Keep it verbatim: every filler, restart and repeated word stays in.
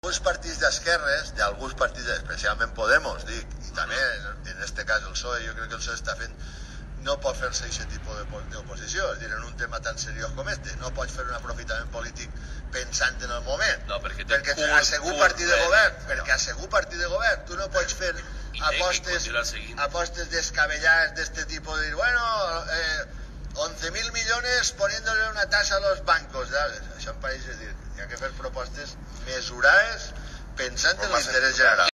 Alguns partits d'esquerres, d'alguns partits, especialment Podemos, dic, i també en este cas el P S O E, jo crec que el P S O E està fent, no pot fer-se aquest tipus d'oposició, és a dir, en un tema tan seriós com este, no pots fer un aprofitament polític pensant en el moment, no, perquè, perquè ha sigut partit de govern, perquè ha sigut partit de govern, tu no pots fer apostes, apostes descabellades d'este tipus, de dir, bueno, eh, once mil millones poniéndole una tasa a los bancos, ¿sabes? Això em pareix dir, hi ha que fer propostes mesurades pensant en l'interès general.